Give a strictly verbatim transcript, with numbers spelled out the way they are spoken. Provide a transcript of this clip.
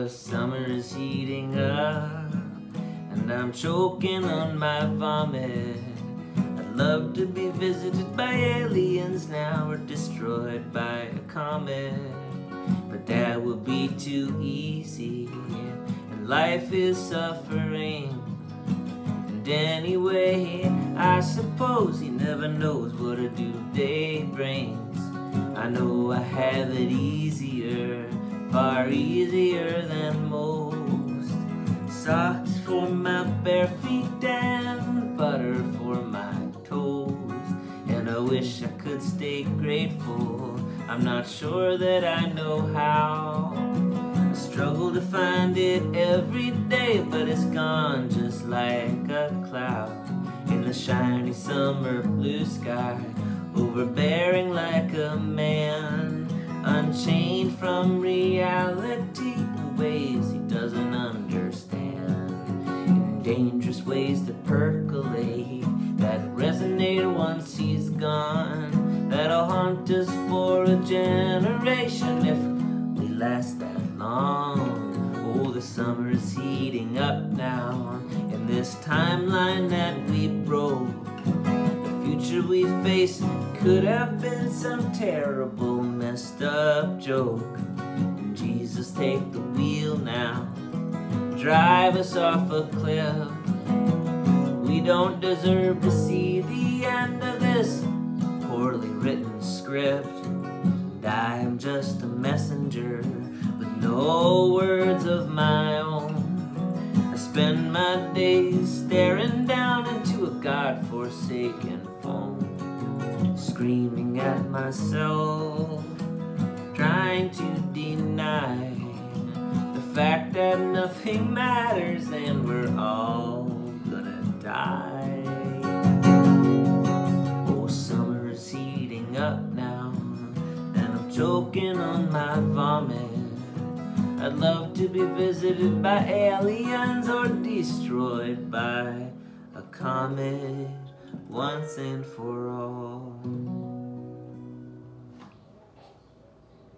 the summer is heating up, and I'm choking on my vomit. I'd love to be visited by aliens now, or destroyed by a comet, but that would be too easy, and life is suffering. And anyway, I suppose he never knows what a due day brings. I know I have it easier, far easier than most. Socks for my bare feet and butter for my toes. And I wish I could stay grateful, I'm not sure that I know how. I struggle to find it every day, but it's gone just like a cloud in the shiny summer blue sky. Overbearing like a man, unchained from reality in ways he doesn't understand, in dangerous ways that percolate, that resonate once he's gone, that'll haunt us for a generation if we last that long. Oh, the summer is heating up now in this timeline that we broke. Future we face could have been some terrible messed up joke. And Jesus, take the wheel now, drive us off a cliff. We don't deserve to see the end of this poorly written script, and I am just a messenger with no words of my own. I spend my days staring down into a God-forsaken phone, screaming at myself, trying to deny the fact that nothing matters and we're all gonna die. Oh, summer is heating up now, and I'm choking on my vomit. I'd love to be visited by aliens or destroyed by a comet once and for all.